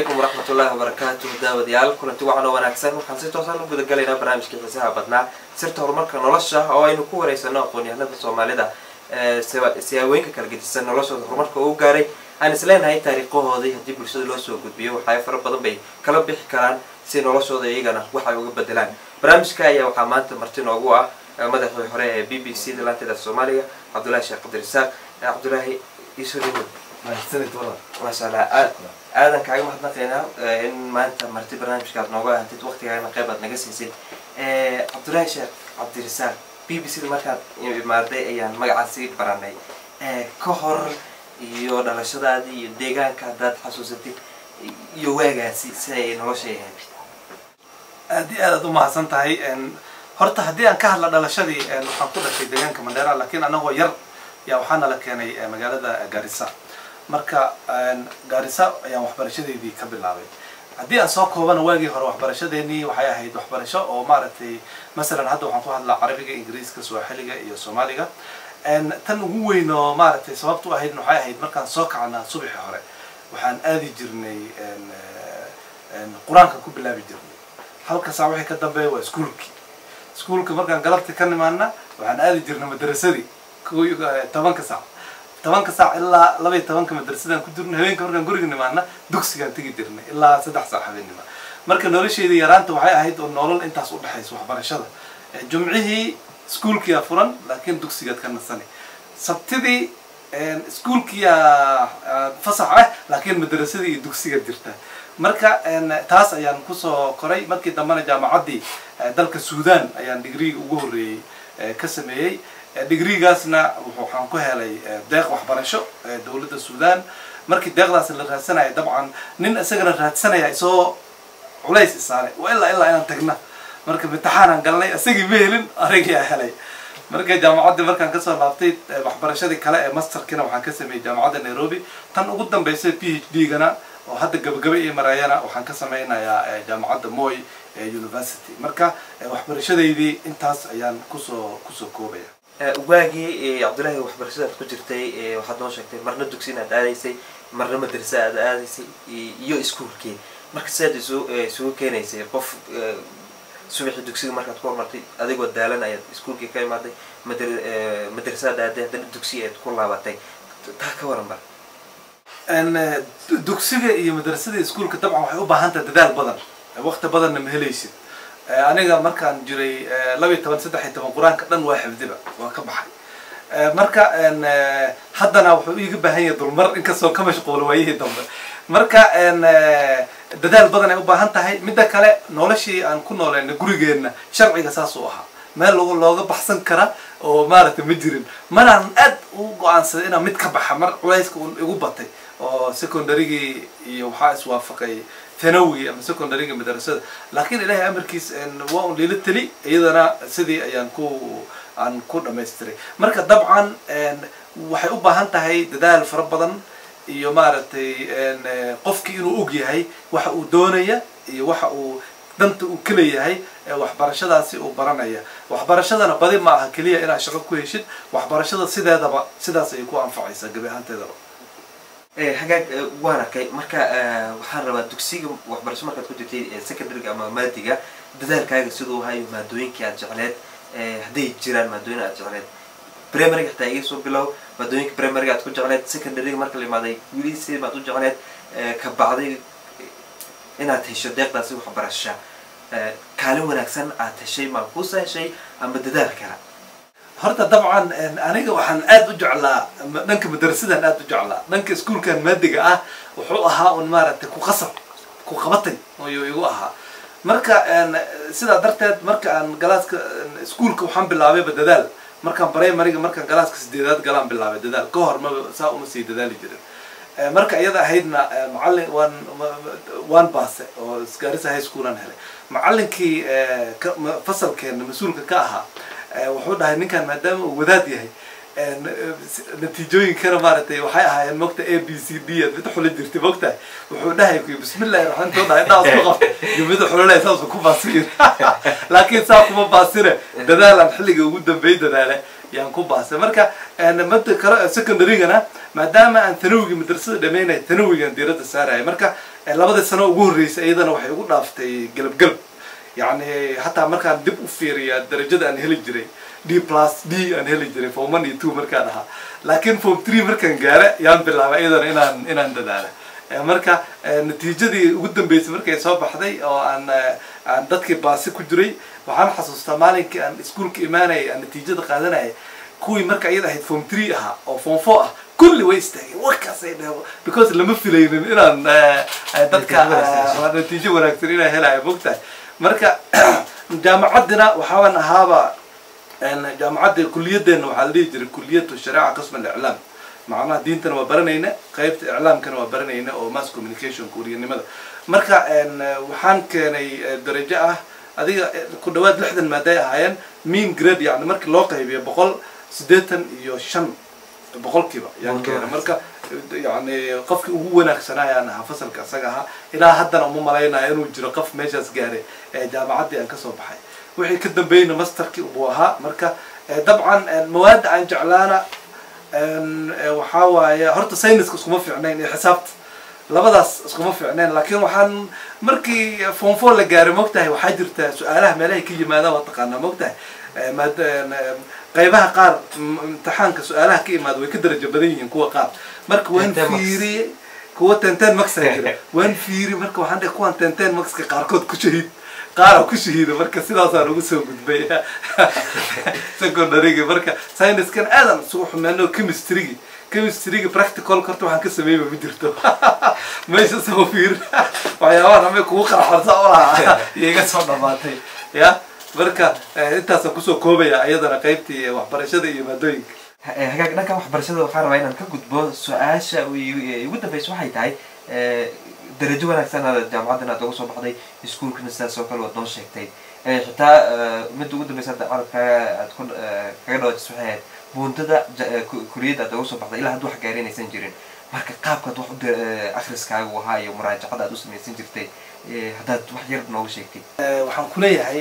عليكم ورحمة الله وبركاته. داود يال كلنتي وعنا وناكسن وحن سيتوصل نقول قلنا برنامج كيف سها بدنا صرت هرمرك نلاشة أو إنه كورة يسنا قوني هذا الصومالي ده سياوين كالجد السنة نلاشة هرمرك أو جاري أنا سلين هاي تاريخه هذه هدي برشة لاشة وجود بيه وحياة فرق بدن بي كلام بيحكران سنلاشة ده يجنا وحي وجود بدلان برنامج كايا وحمانت مرتين أجوا مدى حرية BBC دلانت الصومالية عبد الله الشيخ عبد الرزاق عبد الله يسولي ما شاء الله أنا كعيم واحد نقينا إن ما أنت مرتب برنامج كذا نوعه أنت وقت يعني قبل نجس يصير عبد الله الشيخ عبد الرزاق BBC المركز مادة يعني مجال سيد برنامج كهر يود على شداد يديجان كذا حسوستي يواجه سي نلاشة يعني دي أنا دوما حسن تهاي إن هرت هدي أن كهلا على شدي إن حقول شيء ديجان كمان دارا لكن أنا هو ير يا وحنا لك يعني مجال ده جارسة marka Garissa ayaan waxbarashadeedii ka bilaabay hadii aan soo koobana waagii hore waxbarashadeeni waxay ahayd waxbarasho oo maaragtay mesela hadda waxaan ku hadlaa Carabiga Ingiriiska Swahiliga iyo Soomaaliga tan ugu weyn oo maaragtay sababtu ahayd waxay ahayd markaan soo kacnaa subaxii hore waxaan aadi jirnay Quraanka ku bilaabi jirnay halka saa wixii ka dambeeyay waa iskuulka markaan galabta ka nimaana waxaan aadi jirnay madrasadii 10 saac 10 saac ilaa 12 madrasadaan ku jirnay habeenka markaan guriga nimaana dugsigaan tagi jirnay ilaa 3 saac habeenimo marka nolosheedii yaraanta waxay ahayd oo nolol intaas u dhaxayso waxbarashada jumcihii iskuulkiya furan laakiin dugsigaad ka nasanay sabtidii iskuulkiya fasax ah laakiin madrasadii iyo dugsiga jirta marka taas ayaan ku soo koray markii dambana jaamacadii dalka Suudaan ayaan degree ugu horeeyay ka sameeyay digrigaasna waxaan ku helay deeq waxbarasho dawladda Suudaan markii deeqdaas la raadsanay dabcan nin asagana raadsanaya isoo culays isaaray ilaa inaan tagna marka imtixaan galnay asagii meelin ariga helay marka jaamacadda markaan ka soo laabtay waxbarashadii kale ee masterkina waxaan ka sameeyay jaamacadda Nairobi tan ugu dambeysay PhD-gana oo hadda gabagaba ee marayana waxaan ka sameynayaa jaamacadda Moi University marka waxbarashadeedii intaas ayaan ku soo koobaya واجي عبد الله وحبرشة كجرتي وحد ما شكتي مرنا دكسينا داريسي مرنا مدرسة داريسي يو إسكول كي مركز ساد سو كينيسي قف سويح دكسي مركز تكون مرتي أديك ودالنا يا إسكول كي كاي مرتي مدرسة داري دكسي تكون لعبتي تحكورن بقى أن دكسي هي مدرسة إسكول كطبعا وحبها هانت تدال بدن وقت بدن مهليسي aniga markaan jiray 12 quraanka dhan waa xifdiba waa ka baxay marka haddana wuxuu iiga baahan yahay dulmar in ka soo ka mashquul waayay dambe marka dadaal badan ay u baahan tahay midda kale noloshii aan ku nooleena gurigeena sharciga saas uu ahaa meel looga baxsan kara oo maaragtay ma jirin maraan aad u go'aansaday inaan mid ka baxa mar culayska igu batay oo secondary iyo waxa iswaafaqay ثانوي أما secondary مدرسة لكن إلهي أمر كيس إن وان ليلة تلي أيضا سدي أيان كو دمستري مركز طبعا وحيوبا هانتا هاي دال فربضن يمارت إن قفك إنه أوجي هاي وحو دونية وحو دنت وكلية هاي وحبرشة سي وبرانية وحبرشة أنا بدي معها كلية إلى شغل كويشد وحبرشة سدا سيكون أنفعيسة قبل هانتا دلو حاجات وانا كي مركا وحرب الدكسي وحبرش مركا كنت تي سكندري أما مادية بدل كاي سدو هاي مادوين كي أجعلت هدي جيران مادوين أجعلت بريمري حتى يسوع بلو مادوين بريمري أتكون جعلت سكندري مركا اللي مادي ويليسي ما تكون جعلت كبعضي إنها تهش الدق داسي وحبرشة كلام ونكسن أتهشي ملكوسة شيء أما بدل كلا horta dabcan aniga waxaan aad u jeclaa dhanka madrasada aad u jeclaa dhanka iskuulkan maadiga ah wuxuu ahaa un maaragtay ku qabatay oo igu ahaa marka sida darteed marka aan galaaska iskuulka waxaan bilaabay dadaal markaan primary-ga markaan galaaska 8aad galaan bilaabay dadaal ka hor ma saa uma sii dadaali jirin marka iyada ahaydna macallin waan baase oo Garissa High School aan helay macallinkii fasalkeena mas'uulka ka ahaa wuxuu dhahay ninkan maadaama uu wadaad yahay natiijooyin kana maaragtay waxay ahaayeen mogta ABCD mid xul jirtay mogta wuxuu dhahay bismillaahir rahmaanir rahiim dhaas ku qaf mid xulay saas ku baasir laakiin saa kuma baasire dadaalan xilliga ugu dambeeyay dadaale yaan ku baasay marka mid kale secondary-gana maadaama aan thanawigi madrasada dhameynay thanawigan diirada saaray marka labada sano ugu horreysay iyadana waxay ugu dhaaftay galab يعني حتى مركان دب أفيريا درجة أن هلي جري D plus D أن هلي جري فوق 1 2 مركانها لكن فوق 3 مركان جارة يان بالله أيضا إن عندنا مركا نتيجة دي قدام بيت مركا يصاب حدي أو أن دتك باسي كجري وحنا حسوس تمالين كأن سكول كإيماني النتيجة قادنا كوي مركا أيضا هيد فوق 3 أو فوق 4 كل ويستاهي وكاسين because لما في لين إن دتك النتيجة ونكترين هلا بوقتها marka jaamacadina waxaan ahaaba jaamacada kulliyadeena waxa la dhigi jiray kulliyadu shariica qism al-i'laam macnaha diintana waa baranayna qaybta i'laamkana waa baranayna oo mass communication kuuriyanimada marka waxaan keenay darajo ah adiga ku dhawaad 60 maaday ahaayeen mean grade yani markii loo qaybiyo 185 boqolkiiba yani marka يعني قف هو نكسنا أنا فصل كسجها إلى حدنا مو ملاينا إنه جرى قف ماشى سجاري جامعات أن كسب حي وحي كده بين ماستر كي أبوها مركا طبعا المواد عن جعلنا وحاول هرت ساينس كسكما في عنين حسبت لا بدأ كسكما في عنين لكن وحن مركي فون فول لجاري مقتها وحجرته سؤاله ملاهي كي ماذا وتقنا مقتها قيبها قار امتحان كسؤالها كي ماذا ويكدرج بدين كوا قار مرك وين فيري كوا تنتين مكس هيك وين فيري مرك وحنا كوا تنتين مكس كقاركود كشهيد قارو كشهيد مرك سيدا صار وسو غدبي سكندري مرك ساينس كان ادم سوق منو كيمستري براكتيكال كرت waxaan ka sameeyay ma jirto meesha soo fiir waxyaabo ama ku qarxarsa oo iyaga soo dhamaatay ya marka intaas ku soo koobaya ayadana qaybtii waxbarashada iyo maadooyinka hagaag dhanka waxbarashada waxaan rabaa inaan ka gudbo su'aasha ugu dambaysa waxay tahay darajo wanaagsan oo jaamacadda aad uga soo baxday iskuulkana sidaas oo kale waad noo sheegtay xitaa mid ugu dambaysa carabka aad kaga dhawaajis waxay ahayd buuntada kuriyada aad uga soo baxday ilaa hadda wax gaarinaysan jirin marka qaabkaad wax akhriskaaga u ahaa iyo muraajacada aad u samaysan jirtay haddaad wax yar nooga sheegtay waxaan ku leeyahay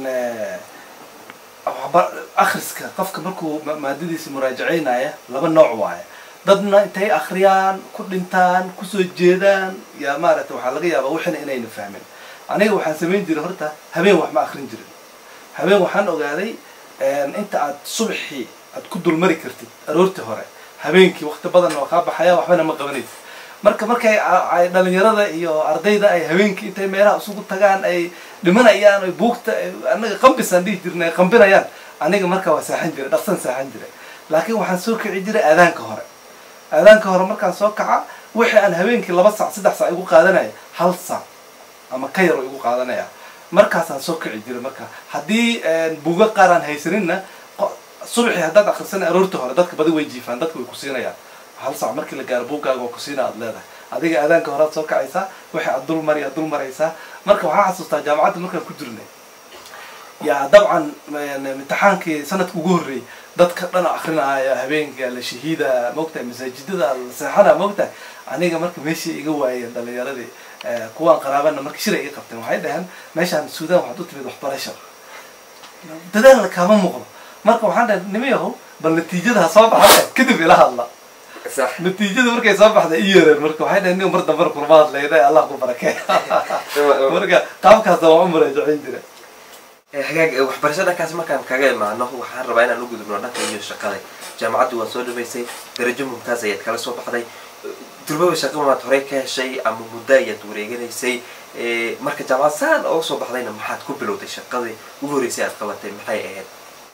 akhriska qofka markuu maadadiisa muraajacaynaya laba nooc waaye dadna intay akhriyaan ku dhintaan ku soo jeedaan yaa maaragtay waxaa laga yaabaa wixina inayna fahmin aniga waxaan samayn jiray horta habeen wax ma akhrin jirin habeen waxaan ogaaday inta aad subaxii aad ku dulmari kartid aroortii hore habeenkii waqti badan oo ka baxaya waxbana ma qabanaysid markay ay dhalinyarada iyo ardayda ay habeenkii intay meelaha isugu tagaan ay dhimanayaan ay buugta anaga qambisan dhigi jirnay qambinayaan aniga marka waa saaxan jiray dhaqsan saaxan jiray laakiin waxaan soo kici jiray aadaanka hore markaan soo kaca wixii aan habeenkii 2 saac 3 saac igu qaadanay 1 saac ama ka yar igu qaadanaya markaasaan soo kici jiray marka haddii buuga qaaraan haysaninna subaxii haddaad akhrisanay aroortii hore dadka badi way jiifaan dadka way ku siinayaan 1 saac markii la gaaro buugaaga oo ku siina aad leedahay adiga aadaanka hore soo kacaysaa wixii aad dul maraysaa marka waxaan xasuustaa jaamacadda markaan ku jirnay yaa dabcan imtixaankii sanadka ugu horreeyay dadka dhan akhrinaya habeenka la shahiida moogtahay masaajidada la seexana moogtahay aniga marka meeshii iga waayeen dhalinyaradii kuwaan qaraabana marka shir ay qabteen waxay dhahaan meeshaan Suudaan waxaad u timid waxbarasho dadaal kama muuqdo marka waxaan dhahay nimayahow bal natiijada soo baxday kadib ila hadla صح نتيجة مركز صباح ده إيرن مركز وحين إنه مرة دبر قربات ليدا الله كبركة مركز قام كذا عمر جعين دره حاجة وحبرشة كاس ما كان كجاي مع إنه وحنا ربعنا نوجد بنونا كي يشتغل جامعة وصول بيسي درجة ممتازة يتكلم صباح ده تربوا بشكل ما توريك شيء أم مداية توريك يسي مركز جامعة سان أو صباح ده ما حد كبلو تشتغل ووريسيات قوتي محيئة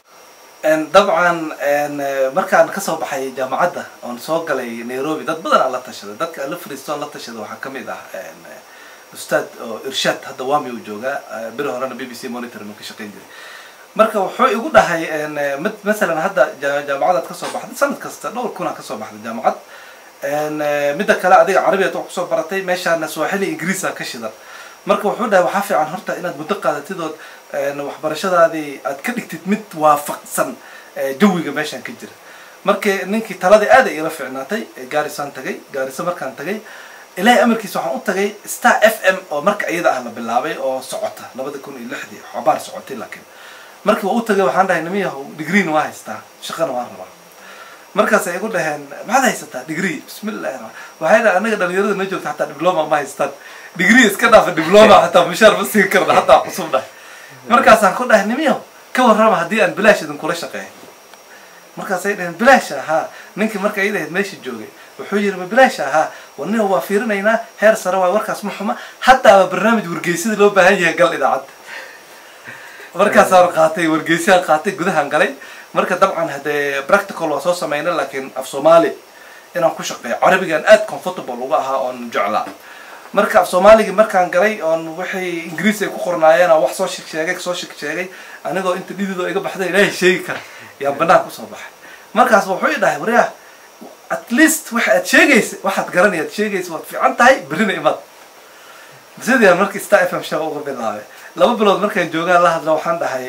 طبعا markaan ka soo baxay jaamacadda oo soo galay Nairobi dad badan la tashaday dadka la fariisto la tashaday waxa kamid ah ustaad Irshad hadda waami uu jooga bir horena BBC Monitor ma ka shaqeyn jiray marka wuxuu igu dhahay mesela hadda jaamacadda ka soo baxday sanad kasta dhowr kuna ka soo baxday jaamacad midda kale adiga Carabiga ku soo baratay meeshaana Swahili Ingiriis ka shidan marka wuxuu dhahay waxa fiican horta inaad muddo qaadatid oo waxbarashadaadii aad ka dhigtid mid waafaqsan jawiga meeshan ka jira markii ninkii taladii aad ay ila fiicnaatay Gaarisa markaan tagay ilaahay amarkiisa waxaan u tagay Star FM oo marka iyada ah la bilaabay oo socota 2006 xabaar socotay laakiin markii uu tagay waxaan dhahay nimiyahow degree waa haystaa shaqana waan rabaa markaas ay igu dhaheen maxaad haysataa degree bismillaah waxay anaga dhalinyarada ma joogto hatta diploma ma haystaan degree iska dhaaf diploma hataa mushaar ma siin karna hataa cusub dhahay markaasaan ku dhahay nimiyo ka warrama haddii aan bilaash idin kula shaqeeyo markaasay dhaheen bilaash ahaa ninkii marka ay dhahayd meesha joogay wuxuu yiri ma bilaash ahaa wanina waa fiirinaynaa heer sare waa warkaas ma xuma hataa barnaamij wargeysida loo baahan yahay gal idaacadda markaasaan qaatay wargeysiyaan qaatay gudahaan galay marka dabcan haddee practical waa soo sameynay laakiin af soomaali inaan ku shaqeeyo carabigaan aad comfortable uga ahaa oon jeclaa marka af soomaaligii markaan galay oon wixii ingiriis ay ku qornaayeen wax soo sheegay anigoo inta dhididoo iga baxday ilaahay sheegi kara yaa banaan kusoo baxay markaas wuxuu i dhahay waryaa at least waxa aad sheegaysa waxaad garanayaad sheegaysa waad fiican tahay berrina imad sidii markii Star FM shaqo uga bilaabay 2 bilood markaan joogaan la hadla waxaan dhahay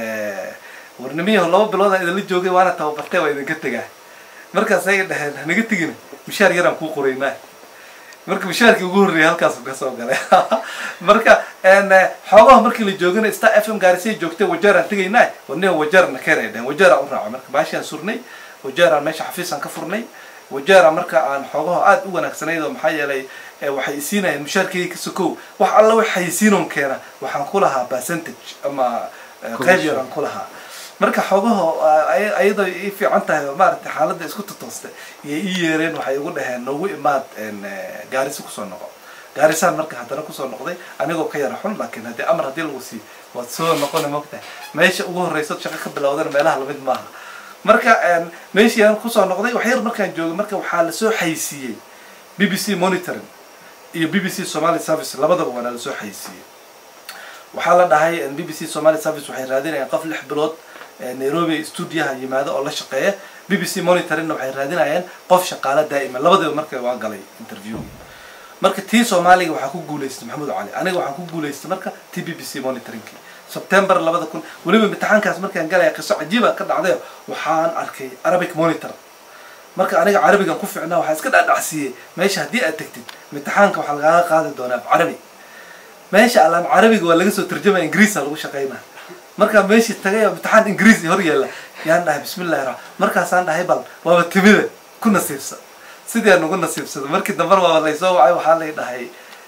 warnimiyo 2 bilood aan idin joogay waana tababartay waa idinka tagaa markaas ay dhaheen naga tagina mishaar yaraan ku qoraynaa marka mishaarkii ugu horreeyay halkaas uu ka soo galay marka xogaha markii la joogana Star FM gaarisay joogtay wajaran tagaynaa wadnaa wajarna keenay wajara u raaco marka baashaan surnay wajara meesha xafiisan ka furnay wajara marka aan xogaha aad u wanaagsanayd oo maxay yeelay waxay isiinayeen mishaarkii ka sokow wax alla waxay siinoon keena waxaan ku lahaa percentage ama qayb yar aan ku lahaa marka xogaha ayadoo ay fiican tahay maartay xaaladda isku toostay iyo yeereen waxay ugu dhaheen noogu imaad gaarisi ku soo noqo gaarisaan marka hadana ku soo noqday anigoo ka yar xun laakiin hadii amar hadii lagu sii waad soo noqon moogtahay meesha ugu horeyso shaqo ka bilowdan meelaha lamid maaha marka meeshii aan ku soo noqday wax yar markaan joogay marka waxaa la soo xaysiiyay BBC monitoring iyo BBC Somali Service labadaba waa la soo xaysiiyay waxaa la dhahay BBC Somali Service waxay raadinayaan qof 6 bilood Nairobi studio yimaado oo la shaqeeya BBC monitoring waxay raadinayaan qof shaqaale daa'ima labadaba markay waa galay interview marka tii Soomaaliga waxa ku guuleystay Maxamuud Cali aniga waxaan ku guuleystay marka tii BBC monitoring September 2000 waliba imtixaankaas markaan galay qiso cajiib ah ka dhacday waxaan arkay Arabic monitor marka aniga Arabigan ku fiicnaa waxa iska dhacsiiyay meesha hadii aad tagtid imtixaanka waxa laga qaadi doonaa Arabi meesha alaan Arabiga waa laga soo tarjumay Ingiriis lagu shaqeynaa marka meeshii tagay imtixaan Ingiriisi hor yeela yaan dhahay bismillaah markaasaan dhahay bal waa timida ku nasiibsan sidii aan ugu nasiibsaday markii dambe waa la soo wacay waxa la dhahay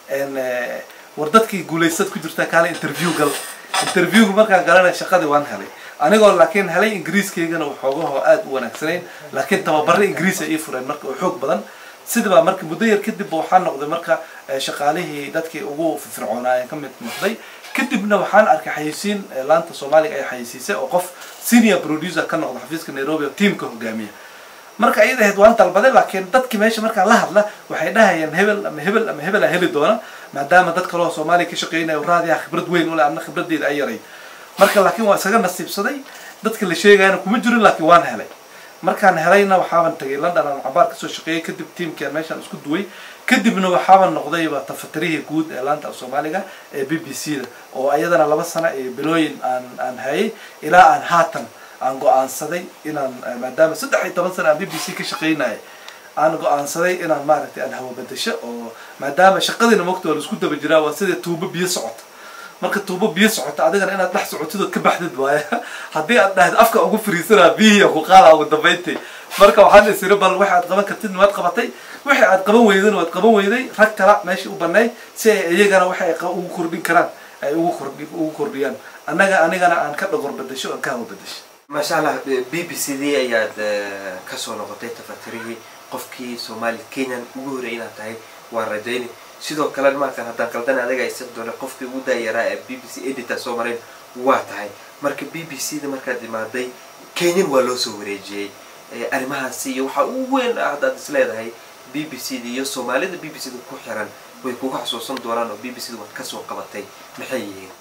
war dadkii guuleysad ku jirta kale interview markaan galanay shaqadii waan helay anigoo laakiin helay Ingiriiskaygana waxoogaha aad u wanaagsaneyn laakiin tababarro Ingiriis ay fureen marka oo xoog badan sidaba markii muddo yar kadib waxaan noqday marka shaqaalihii dadkii ugu firfircoonaa ka mid noqday kadibna waxaan arkay xayisiin laanta Soomaaliga ay xayisiisay oo qof senior producer ka noqday xafiiska Nairobi oo teamka hogaamiya marka ay dhahayd waan talbaday laakiin dadkii meesha marka la hadla waxay dhahayeen hebel heli doona maadaama dad kale oo Soomaali ka shaqeynaya raadiga khibrad weyn u leh ama khibradeeda ay yaray marka laakiin waa isaga nasiibsaday dadka la sheegayna kuma jirin laakiin waan helay markaan helayna waxaan tagay London aan cabaar ka soo shaqeeyay kadib teamka meeshan isku duway kadibna waxaan noqday tafatirihii guud ee laanta Soomaaliga ee BBC-da oo ayadana 2 sano ee bilooyin aan hayay ilaa aan haatan aan go'aansaday inaan maadaama 13 sano aan BBC ka shaqeynay aan go'aansaday inaan maaragtay aan hawo bedesho oo maadaama shaqadina waqti isku daba jiraa waa sida tuubo biyo socota marka tuubo biyo socota adigana inaad dhex socotid ka baxdid waaya hadii aad dhahdo afka ugu fariisana biyo ku qaala ugu dambeeyay marka waxaan isiri bal waxa aad qaban kartid waad qabatay waxa aad qaban weyday rag kala meeshii u banay si ay iyagana waxa ay ugu kordhin karaan ay ugu kordhiyaan anigana aan ka dhaqor bedesho oo ka hawo bedesho ما شاء الله BBC دي أياد كسر نقطة تفتريه قفكي سومالي كينيا وجورينا تاعي والرجيني شدوا كلام ما كان هذا كلامنا هذا جاي يصير دون قفكي ودا يرى BBC إديتا سومرين واتاعي مركب BBC ده مركب دي ما داي كينيا ولو سوريجي أنا ما هسي وين هذا تسلي هاي BBC دي سومالي ده BBC ده كوحران ويكون حسوسا دوران BBC ده كسر قبتي محيي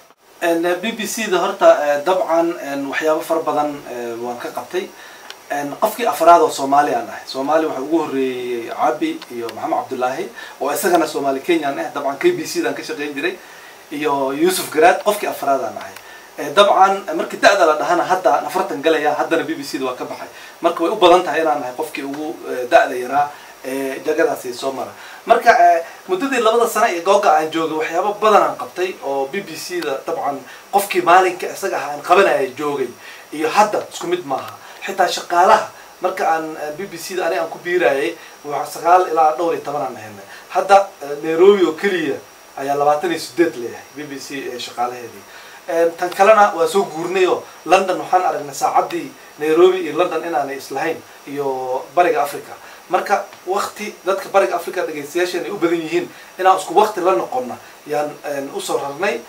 BBC ده هرتا طبعا وحياه فر بدن وان ka qabtay qofkii afraad oo Soomaali ah Soomaali waxa ugu horeeyay Abi iyo Maxamed Cabdullaahi oo isagana Soomaali Kenyan ah طبعا KBC dan ka shaqeyn jiray iyo Yusuf Garaad qofkii afraad ah طبعا markii da'da la dhahana hadda afartan galaya haddana BBC da waa ka baxay marka way u badan tahay inaan nahay qofkii ugu da'da yaraa jagadaasi Soomaali marka muddadii 2 sano ee googa aan joogay waxyaabo badan aan qabtay oo BBC da طبعا qofkii maalinka isaga aan qabanayay joogay iyo hadda isku mid maaha xitaa shaqaalaha marka aan BBC da aan ku biirayay waxa 9 ilaa 12 aan helnay hadda Nairobi oo kaliya ayaa 28 leeyahay BBC shaqaalaheedii tan kalena waa soo guurnayo London waxaan aragnay saacadii Nairobi iyo London inaanay islahayn iyo bariga Afrika marka waqti dadka bariga Afrika dhageystayaashan ay u badan yihiin inaan isku waqti la noqono yaan u soo rarnay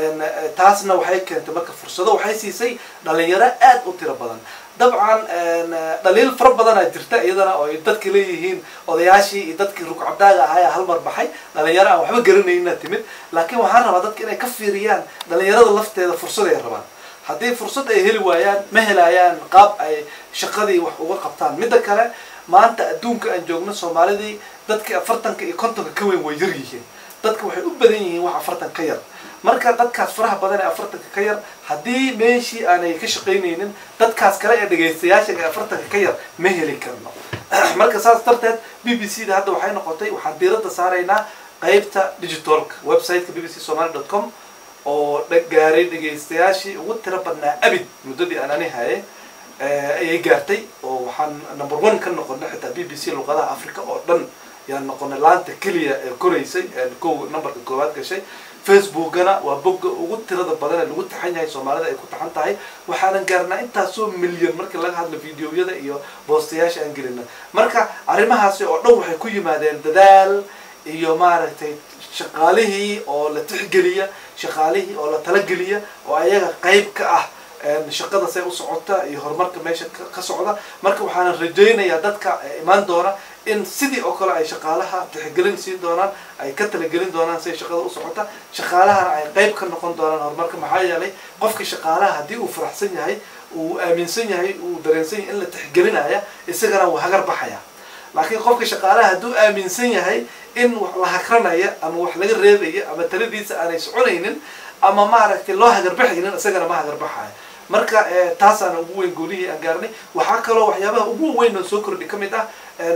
taasna waxay keentay marka fursado waxay siisay dhalinyaro aad u tiro badan dabcan dhaliil fara badan ay jirta iyadana oo dadka leeyihiin odayaashii iyo dadkii ruqcadaaga ahaa hal mar baxay dhalinyaro aan waxba garanayna timid laakiin waxaan rabaa dadka inay ka fiiriyaan dhalinyarada lafteeda fursad ay rabaan haddii fursad ay heli waayaan ma helayaan qaab ay shaqadii wax uga qabtaan midda kale maanta adduunka aan joogno Soomaalidii dadka 40 iyo 50 ka weyn way yar yihiin dadka waxay u badan yihiin wax 40 ka yar marka dadkaas faraha badan ee 40 ka yar haddii meeshii aanay ka shaqaynaynin dadkaas kale ee dhageystayaasha ee 40 ka yar ma heli karno marka saas darteed BBC da hadda waxay noqotay waxaan diiradda saaraynaa qaybta digitalka website-ka bbcsomali.com oo gaaray dhageystayaashii ugu tiro badnaa abid muddadii aan hayay ayay gaartay oo waxaan number 1 ka noqonay xitaa BBC luqadaha Afrika oo dhan yaan noqonay laanta kaliya ee koreysay numberka koowaad gashay Facebook-gana waa bogga ugu tirada badan ee lagu taxan yahay Soomaalida ay ku taxan tahay waxaan gaarnaa intaas oo milyan marka laga hadlo fiidiyowyada iyo boostayaasha aan gelina marka arrimahaasi oo dhan waxay ku yimaadeen dadaal iyo maaragtay shaqaalihii oo la tixgeliya shaqaalihii oo la talageliya oo ayaga qayb ka ah shaqada say u socota iyo horumarka meesha ka socda marka waxaan rajaynayaa dadka imaan doona in sidii oo kale ay shaqaalaha tixgelin siin doonaan ay ka talagelin doonaan si shaqada u socota shaqaalahana ay qayb ka noqon doonaan horumarka maxaa yeelay qofka shaqaalaha haddii uu faraxsan yahay uu aaminsan yahay uu dareensan yahay in la tixgelinaya isagana wuu hagar baxaya laakiin qofka shaqaalaha hadduu aaminsan yahay in wax la hakranaya ama wax laga reebaya ama taladiisa aanay soconaynin ama maaragtay loo hagar baxaynin isagana ma hagar baxaya marka taasana ugu weyn goolihii aan gaarnay waxaa kaloo waxyaabaha ugu weyn oo soo kordhi kamid ah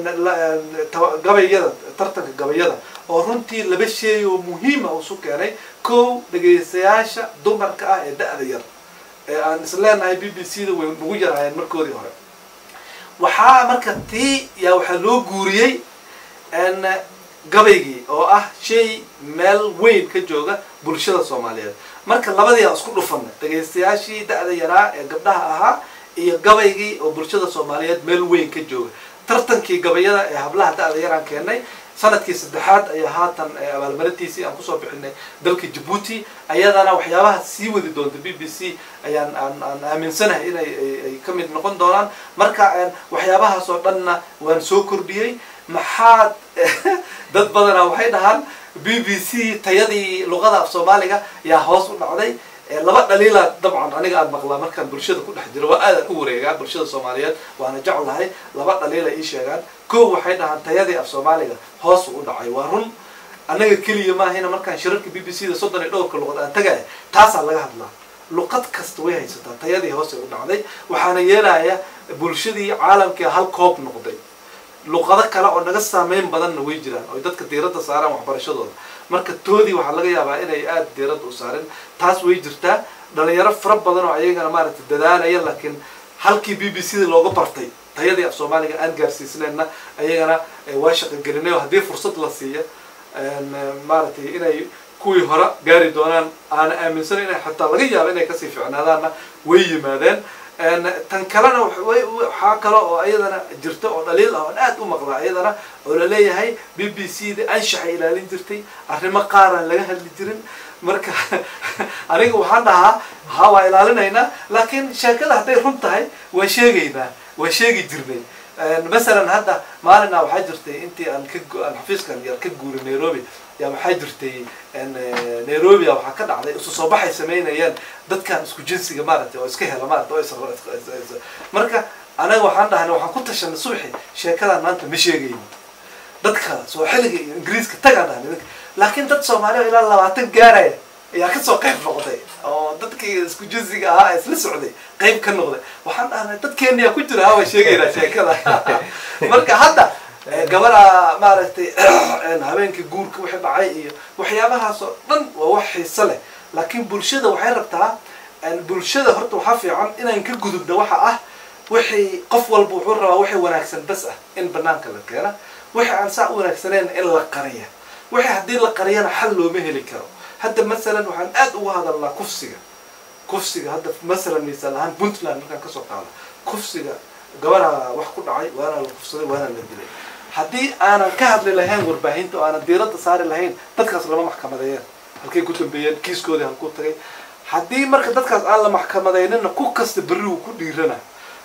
gabayada tartanka gabayada oo runtii laba shay oo muhiim ah oo soo keenay koow dhageystayaasha dumarka ah ee da'da yar ee aan isleenahay BBC-da way ugu yaraayeen markoodii hore waxaa marka tii yaa waxaa loo guuriyey gabaygii oo ah shay meel weyn ka jooga bulshada Soomaaliyeed marka labadii aan isku dhufanay dhageystayaashii da'da yaraa ee gabdhaha ahaa iyo gabaygii oo bulshada Soomaaliyeed meel weyn ka jooga tartankii gabayada ee hablaha da'da yaraan keenay sanadkii saddexaad ayaa haatan abaalmarintiisii aan kusoo bixinay dalka Djibouti ayadana waxyaabaha sii wadi doonta BBC ayaan aan aaminsanahay inay ay ka mid noqon doonaan marka waxyaabahaas oo dhanna waan soo kordhiyay maxaad dad badan waxay dhahaan BBC tayadii luqada af Soomaaliga yaa hoos u dhacday laba dhaliila dabcan aniga aan maqlaa markaan bulshada ku dhex jiro waa aad u wareegaa bulshada Soomaaliyeed waana jeclahay laba dhaliila ii sheegaan koow waxay dhahaan tayadii af Soomaaliga hoos u dhacay waa run anaga kaliya ma ahayna markaan shirarka BBC-da 32 luqad aan tagay taas laga hadlaa luqad kasta way haysataa tayadii hoos u dhacday waxaana yeelaya bulshadii caalamka hal koob noqday luqado kale oo naga saameyn badanna way jiraan oo dadka diiradda saaraan waxbarashadooda marka toodii waxa laga yaabaa inay aad diiradda u saareen taas way jirtaa dhalinyaro fara badan oo ayagana maaragtay dadaalaya laakiin halkii BBC-da looga bartay tayadii af Soomaaliga aan gaarsiisnayna ayagana waa shaqo gelinay haddii fursad la siiyo maaragtay inay kuwii hore gaari doonaan aan aaminsan inay xataa laga yaabo inay kasii fiicnaadaanna way yimaadeen tan kalena waxaa kale oo ayadana jirta oo dhaliil ah oo aad u maqlaa ayadana oo la leeyahay BBC-da anshaxa ilaalin jirtay arrimo qaar aan laga hadli jirin marka aniga waxaan dhahaa ha waa ilaalinaynaa laakiin sheekada hadday run tahay waa sheegaynaa waa sheegi jirnay مثلا هذا مالنا waxaa jirtay intii aan xafiiskan yar ka guuray Nairobi yaa waxaa jirtay in Nairobi waxa ka dhacday isu soo baxay sameynayaan dadkan isku jinsiga maartay oo iska hela maartay oo marka anaga waxaan dhahnay waxaan ku tashanay subaxii sheekada maanta ma sheegayno dadka soo xiliga Ingiriiska tagana laakiin dad Soomaaliya ilaa 20 gaaray ayaa ka soo qayb noqday oo dadkii isku jinsiga ahaa isla socday qayb ka noqday waxaan dhahnay dadkeena ku jira waa sheegayna sheekada marka hadda gabadha maaragtay habeenkii guurka wixii dhacay iyo waxyaabahaas oo dhan waa wax xiiso leh laakiin bulshada waxay rabtaa bulshada horta waxa fiican inaan ka gudubno waxa ah wixii qof walba wuxuu rabaa wixii wanaagsan bas ah in banaanka la keeno wixii aan saa wanaagsaneen in la qariyo wixii haddii la qariyana xal looma heli karo. hadda masalan waxaan aad uga hadalnaa kufsiga hadda masalan misaal ahaan Puntland markaan kasoo qaado kufsiga gabadha wax ku dhacay waana la kufsaday waana la dilay haddii aanan ka hadli lahayn warbaahinta oo aanan diiradda saari lahayn dadkaas lama maxkamadeeyeen halkay ku dambeeyeen kiiskoodii halkuu tagay haddii marka dadkaas aan la maxkamadeynina ku kasta berri uu ku dhiirana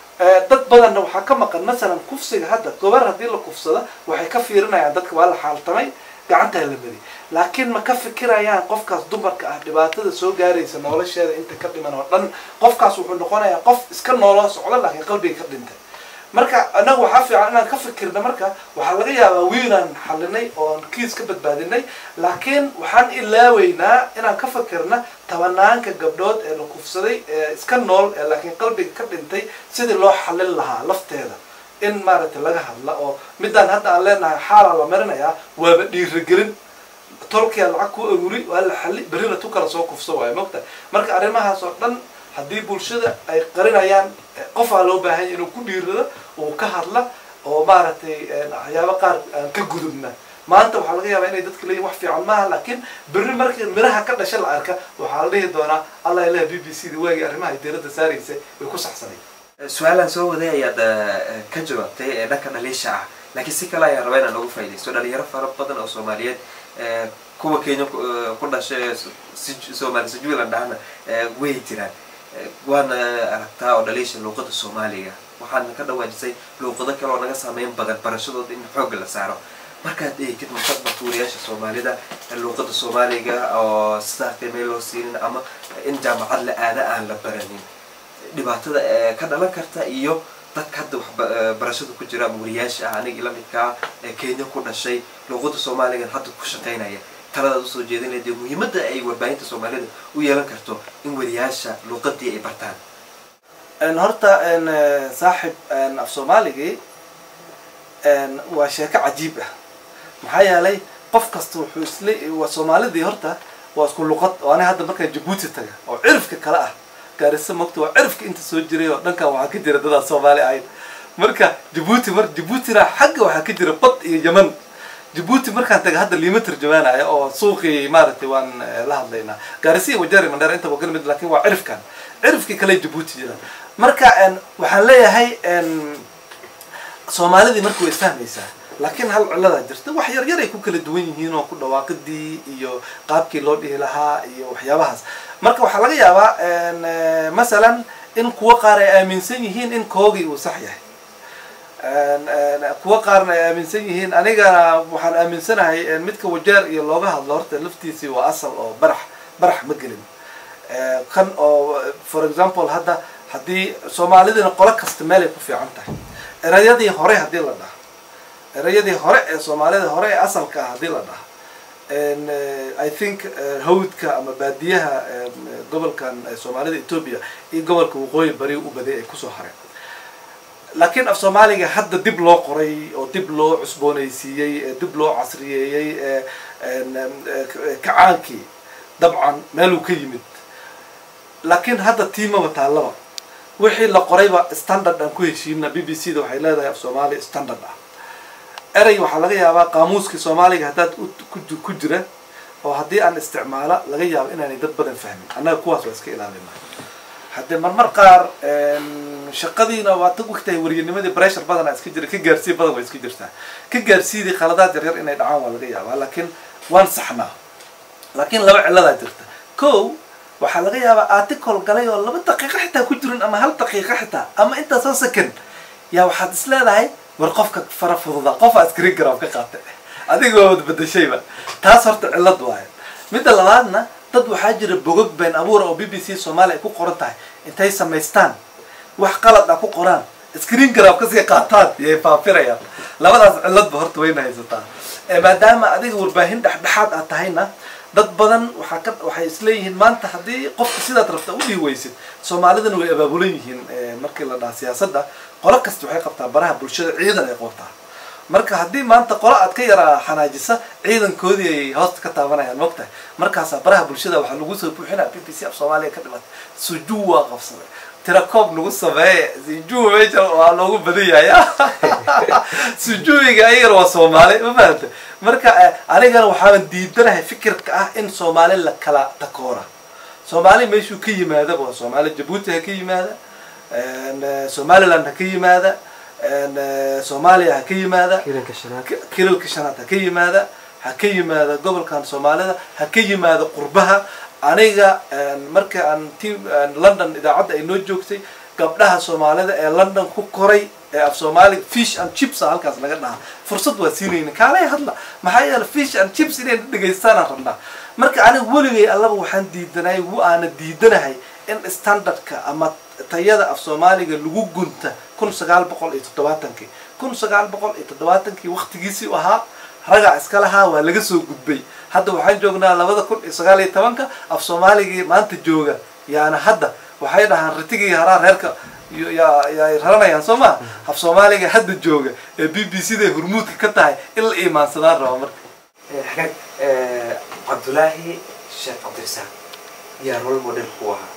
dad badanna waxaa ka maqan masalan kufsiga hadda gabar haddii la kufsada waxay ka fiirinayaan dadka waa la xaaltamay gacantaa la mari laakiin ma ka fikirayaan qofkaas dumarka ah dhibaatada soo gaaraysa nolosheeda inta ka dhiman oo dhan qofkaas wuxuu noqonayaa qof iska nooloo socda laakiin qalbiga ka dhintay marka anagu waxaa fiican inaan ka fikirna marka waxaa laga yaabaa wiilaan xalinay oon kiis ka badbaadinay laakiin waxaan ilaaweynaa inaan ka fikirna tabanaanka gabdhood ee la kufsaday ee iska nool ee laakiin qalbiga ka dhintay sidii loo xalin lahaa lafteeda in maaragtay laga hadla oo midaan hadda aan leenahay xaalaa la marinayaa waaba dhiirigelin tolkiya lacag ku ururi waa la xali berrina tu kala soo kufso waayo mogta marka arrimahaas oo dhan haddii bulshada ay qarinayaan qofaa loo baahan yahay inuu ku dhiirado uu ka hadla oo maaragtay waxyaabo qaar aan ka gudubna maanta waxaa laga yaabaa inay dadka leeyihin wax fiican maaha laakiin berri markii miraha ka dhasha la arka waxaa la dhihi doonaa allah ilaha b b c da waagii arrimaha ay diiradda saaraysa way ku saxsanay su-aalaan soo waday ayaad ka jawaabtay ee dhanka dhaliisha ah laakiin si kale ayaan rabaa inaan ugu faaidaysto dhalinyaro fara badan oo soomaaliyeed kuwa Kenya ku dhashay Soomaali Jubaland dhahna way jiraan waana aragtaa oo dhaliisha luqadda Soomaaliga waxaan ka dhawaajisay luqado kale oo naga saameyn badan barashadooda in xoog la saaro markaad eegtid mustaqbalka wariyaasha Soomaalida luqadda Soomaaliga oo sidaa qiimo loo siinin ama in jaamacad la aada aan la baranin dhibaatada ka dhalan karta iyo dadka hadda barashada ku jira wariyaasha ah aniga ila midka Kenya ku dhashay luqadda Soomaaliga hadda ku shaqeynaya talada soo jeedinayay muhiimadda ay warbaahinta Soomaalida u yeelan karto in wariyaasha luqadii ay bartaan horta saaxib af Soomaaliga waa sheeko cajiib ah maxaa yeelay qof kasta wuxuu isla waa Soomaalidii horta waa isku luqad oo ana hadda markaan Djibouti taga oo cirifka kala ah gaarisa mogto waa cirifka inta soo jiray oo dhanka waxa ka jira dad Soomaali ah marka Djibouti ra xagga waxa ka jira bad iyo Yemen Djibouti markaan taga hadda liima tarjumaanaya oo suuqii maaragtay waan la hadlaynaa gaarisa wajari mandar inta waa mid laakiin waa cirifkii kale Djibouti jira marka waxaan leeyahay Soomaalidii markuu isfahmaysaa laakiin hal cilada jirta wax yar yar ay ku kala duwan yihiin oo ku dhawaaqidii iyo qaabkii loo dhihi lahaa iyo waxyaabahaas marka waxaa laga yaabaa masalan in kuwa qaar ay aaminsan yihiin in koogii uu sax yahay kuwa qaarna ay aaminsan yihiin anigana waxaan aaminsanahay midka wajeer iyo looga hadlo horta laftiisii waa asal oo barax ma gelin kan oo for example hadda haddii Soomaalidina qolo kasta meel ay ku fiican tahay erayadii hore haddii la dhaho erayadii hore ee Soomaalida hore ee asalka ah haddii la dhaho I think hawdka ama baadiyaha gobolkan Soomaalida Ethiopia iyo gobolka waqooyi bari u baday ay ku soo hareen laakiin af Soomaaliga hadda dib loo qoray oo dib loo cusboonaysiiyay dib loo casriyeeyay kacaankii dabcan meel uu ka yimid laakiin hadda tiimaba taalaba wixii la qorayba standard aan ku heshiina BBC da waxay leedahay af Soomaali standard ah eray waxaa laga yaabaa qaamuuskii Soomaaliga haddaad ku jira oo haddii aan isticmaala laga yaabo inaanay dad badan fahmin annaga kuwaas waa iska ilaalinaa haddii marmar qaar shaqadiina waa tag waqtiga wariyanimadii pressure badan iska jira ka gaarsii badan way iska jirtaa ka gaarsiidii qaladaad yar inay dhacaan waa laga yaabaa laakiin waan saxnaa laakiin laba cilada jirta koow waxaa laga yaabaa article galay oo 2 daqiiqo xitaa ku jirin ama 1 daqiiqo xitaa ama inta soo second yaa waxaad is leedahay war qofka fara fududa qof screen grab ka qaatay adigoo wad badashayba taas horta cilad waaye midda labaadna dad waxaa jira bogog been abuur oo BBC Soomaali ay ku qoran tahay intay samaystaan wax qalad ah ku qoraan screen grab ka sii qaataan yay faafirayaan labadaas cilad ba horta wayna haysataa maadaama adiga warbaahin dhaxdhaxaad ah tahayna dad badan waxay isleeyihiin maanta haddii qofka sidaad rabta u dhiiwaysid Soomaalidana way abaabulan yihiin markii la dhaha siyaasadda qolo kasta waxay qabtaa baraha bulshada ciidan ay qabtaa marka haddii maanta qolo aad ka yaraa xanaajisa ciidankoodii ay hoosta ka taabanayaan mogtahay markaas baraha bulshada waxa lagu soo buuxinaa BBC af Soomaaliya ka dhimatay sujuu waa qabsaday tirakoob lagu sameeye sijuwi meesha waa loogu badan yahay sijuwiga ayagana waa soomaali ma fahamta marka anigana waxaan diidanahay fikirka ah in soomaali la kala takoora soomaali meeshuu ka yimaada waa soomaali jabuuti ha ka yimaada somaliland ha ka yimaada soomaaliya ha ka yimaada kilalka shanaad ha ka yimaada ha ka yimaada gobolkan soomaalida ha ka yimaada qurbaha aniga marka aan london idaacadda ay noo joogtay gabdhaha soomaalida ee london ku koray ee af soomaali fish and chips halkaas laga dhaha fursad waa siinayna kaalay hadla maxaa yeele fish and chips inay dhegaystaanaan rabnaa marka aniga weligay allaba waxaan diidanahay aana diidanahay in standardka ama tayada af soomaaliga lagu gunta 1970 1970 waqtigiisii ahaa raga iska lahaa waa laga soo gudbay hadda waxaan joognaa 2019 af soomaaligii maanta jooga yaana hadda waxay dhahaan ritigii haraa reerka yaay raranayaan soo ma af soomaaliga hadda jooga ee BBC da hormuudka ka tahay in la iimaansadaan rabo marka xagag Cabdullaahi Sheekh Cabdirsaaq yaa role model ku ahaa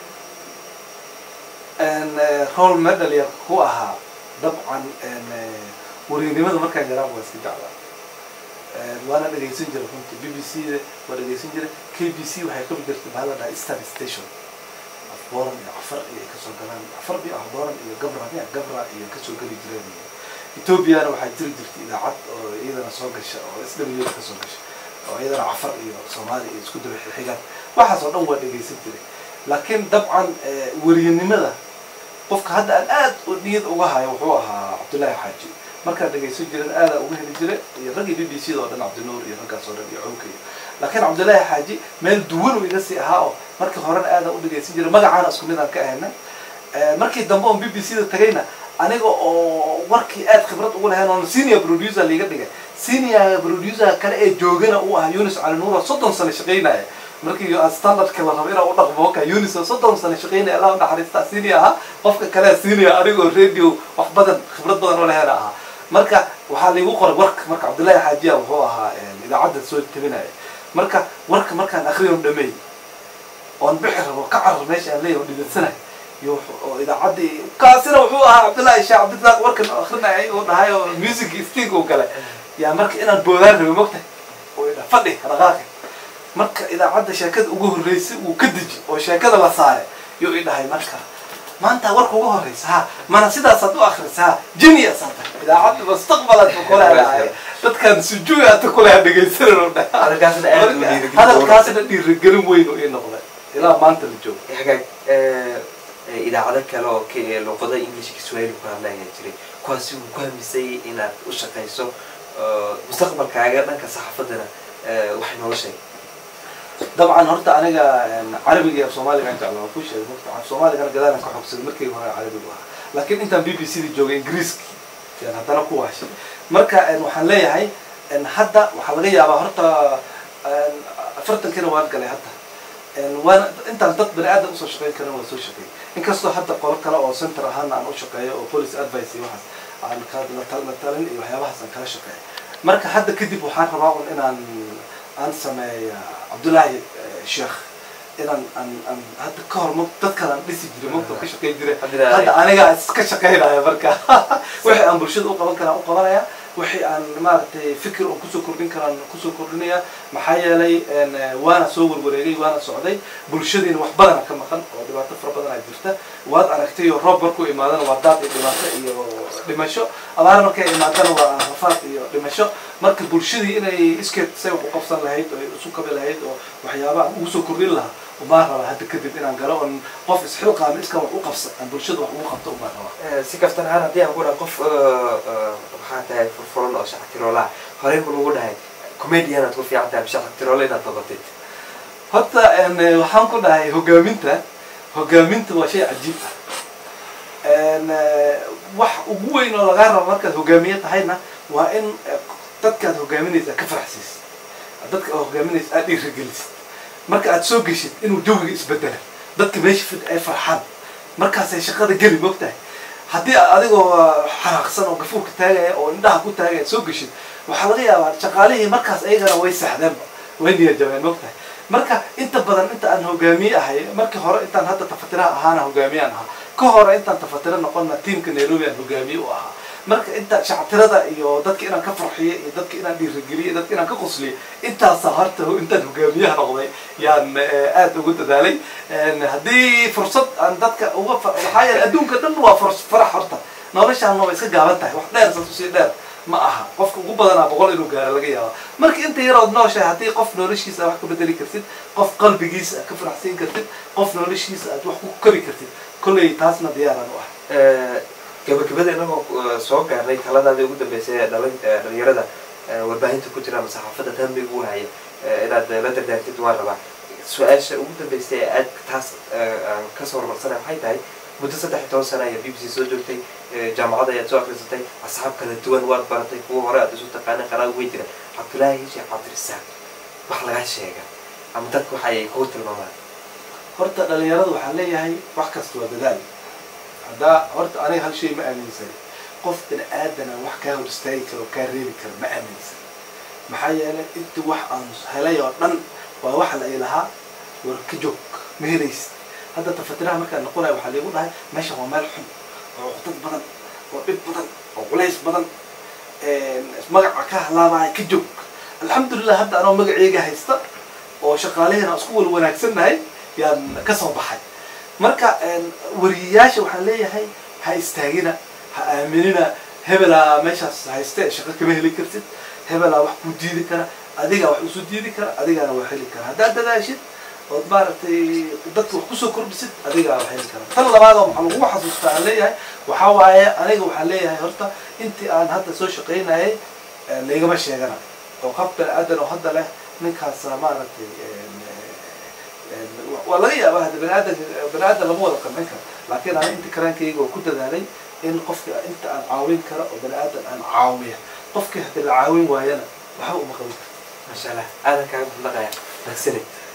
role model yaa ku ahaa dabcan wariinimada markaan yaraan waa iska jeclaa وانا dhageysan jiray runtii BBC waa dhageysan jiray KBC waxay ka jirtay bahada Eastern Station afboran iyo afar iyo ka soo galaan afar iyo afboran iyo gabra iyo ka soo gali jireen Ethiopia waxay jirtay idaacad oo iyadana soo gashay oo SW ka soo gashay oo iyadana afar iyo Soomaali isku daba xigaan waxa soo dhan waa dhageysan jiray laakiin dabcan wariinimada qofka hadda aad u niyad uga hayo wuxuu ahaa Cabdullaahi Xaaji markaan dhageysan jiray aad ugu heli jiray iyo ragii BBC oo dhan Cabdinuur iyo raggaas oo dhan iyo Cawkay laakiin Cabdullaahi Xaaji meel duwan iga sii ahaa oo markii hore aad u dhageysan jiray magacaana isku mid aan ka ahaynay markii dambe oo BBC da tagayna aniga oo warkii aad khibrad ugu lahayn oo senior producer liiga dhigay senior producer kale ee joogana uu ah Yunus Cali Nuur 30 sano shaqeynaya markii standard kala rabay oo dhaqmo ka Yunus 30 sano shaqeynaya Allah naxariista senior ah qofka kale senior aniga radio wax badan khibrad badan oo lahayn ah marka waxa lagu qoray warka marka Cabdullaahi Xaaji wuxuu ahaa idaacadda soo tabinaya marka warka markaan akhriyo dhamay oon bixir oo ka carr meesha aan leeyahay dhibaatana iyo idaacadii kaasina wuxuu ahaa Cabdullaahi Sheekh Cabdirsaaq warkan akhrinayay oo dhahay oo music sting oo kale yaa marka inaan boodaan rabo mogtay oo ila fadhi dhaqaaqay marka idaacadda sheekada ugu horeysay uu ka diji oo sheekada la saaray iyo idhahay marka maanta warka ugu horeysa mana sidaas aad u akhrisaa genius anta idaacadda mustaqbalad ku kulahay dadkan sujuuda ku kulahay dhageysanayno halkaasna dhiirigelin weyn oo noqday ilaa maanta la joogo xagag idaacada kale oo luqada English-ka Swahili ku hadlayaa jiray kuwaas uu ku hamisay inaad u shaqeyso mustaqbalkaaga dhanka saxaafadana waxay noo sheegay طبعا هرت أنا عربي يا صومالي عند الله وفوش مقطع صومالي أنا قدرنا كحكس المركي هو عربي بقى لكن أنت BBC دي جوجين إنجليزي يعني هذا قوة شيء مركا إنه حنلاقي هاي إن حدا وحلقية على هرت فرت كده وان قال حتى إن وان أنت الضد بني آدم أصلا شقي كده ولا سوي شقي إن كسر حتى قرار كلا أو سنتر هان عن شقي أو بوليس أدفايسي واحد عن كذا مثلا وهي واحد عن كلا شقي مركا حدا كذب وحان ربعون إن عن سمي Cabdullaahi Sheekh inaan hadda ka hor dadka aan dhisi jiray moqto ka shaqeey jiray hadda aniga iska shaqeynaya marka wixii aan bulshada u qaban karaa u qabanaya wixii aan maartay fikir oo ku soo kordhinaya maxaa yeelay waana soo warwareegay waana socday bulshadina wax badan ka maqan oo dhibaato fara badan ay jirta waad aragtay oo roob barku imaadana waa daad iyo dhibaato iyo dhimasho abaar markay imaadana waa rafaad iyo dhimasho marka bulshadii inay iskeed say wax u qabsan lahayd oo isu kabi lahayd oo waxyaabaha ugu soo kordhin lahaa uma raba hadda kadib inaan galo oo qof isxilqaam iska wax u qabsan aan bulshada wax ugu qabto uma raba si kaftan ahaan haddii aan ku dhaho qof waxaa tahay furfuran oo shaqtiroola horey ku lagu dhahay comedian aad ku fiican tahay shaqtiroola inaad noqotid horta waxaan ku dhahay hogaaminta waa shay cajiib ah wax ugu weyn oo laga rabo markaad hogaamiye tahayna waa in dadkaad hogaaminaysa ka farxsiis dadka hogaaminaysa aad dhiirigelisid marka aad soo geshid inuu jawiga isbedelo dadka meesha fid ay farxaan markaas ay shaqada geli mogtahay haddii adigoo xaraaqsan oo gafuurka taagaya oo indhaha ku taagaya soo geshid waxaa laga yaabaa shaqaalihii markaas ayagana way saxdeenba way niyad jabeen mogtahay marka inta badan inta aan hogaamiye ahay markii hore intaan hadda tafatiraha ahaana hogaamiyaan ahaa ka hore intaan tafatira noqonna tiimka Nairobi aan hogaamiye u ahaa marka inta shacabtirada iyo dadka inaan ka farxiyo iyo dadka inaan dhiirigeliyo dadka inaan ka qosliyo intaas harta intaan hogaamiyaha noqday yaan aad ugu dadaalay haddii fursad aan dadka uga waxaa adduunka dhan waa farax horta noloshaan waa iska gaaban tahay wax dheer sii dheer ma aha qofka ugu badanaa 100 inuu gaaro laga yaabo marka inta yarood nooshahay haddii qof noloshiisa wax ka bedeli kartid qof qalbigiisa ka faraxsiin kartid qof noloshiisa aad wax ku kori kartid kulley taasna diyaaraan u ah gabagabada inagoo soo gaarnay taladaadii ugu dambeysay ee dhalinyarada warbaahinta ku jira ama saxaafadda taamiga u haya inaad la dardaartid waan rabaa su-aasha ugu dambeysay ee aad taas aan kasoo horumarsanay maxay tahay muddo 13 sano ayaa BBC soo joogtay jaamacada ayaad soo akhrisatay asxaab kala duwan waad baratay kuwa hore aad isu taqaanay qaraag wey jira Cabdullaahi Sheekh Cabdirasaaq wax laga sheega ama dadku waxay ku tilmaamaan horta dhalinyaradu waxaan leeyahay wax kasta waa dadaal هذا هرت أنا هالشيء ما أمين سري قف بن آدم وحكاه وستايك وكارير كر ما أمين سري محيّلة أنت وح أنص هلا يوطن وواحد إلها وركجوك مهريس هذا تفترها مكان نقولها وحلي يقول هاي ماشي هو ملح وقطط بدن وبيت بدن وقليس بدن مجع كه لا معي كجوك الحمد لله هذا أنا مجع يجي هيستا وشغالين أسكول ونكسرنا هاي يعني كسر بحي marka wariyaasha waxaan leeyahay ha istaagina ha aaminina hebela meeshaas haystee shaqo kama heli kartid hebela wax ku diidi kara adiga wax isu diidi kara adigana wax heli kara haddaad dadaashid ood maaragtay dadka wax kusoo kordhisid adiga wax heli kara tan labaad oo maxaa lagu xasuustaa aan leeyahay waxaa waaye aniga waxaan leeyahay horta intii aan hadda soo shaqaynayay laygama sheegana oo qab bani-aadan oo hadda leh ninkaas maaragtay والله يا واحد بني آدم لما وضع كمان كر لكن أنا أنت كران كي يجوا كده ذالي إن قفك أنت عن عاوين كرا وبني آدم عن عاوية قفك هتلعاوين ويانا وحاول ما قلت ما شاء الله أنا كان بلغة يعني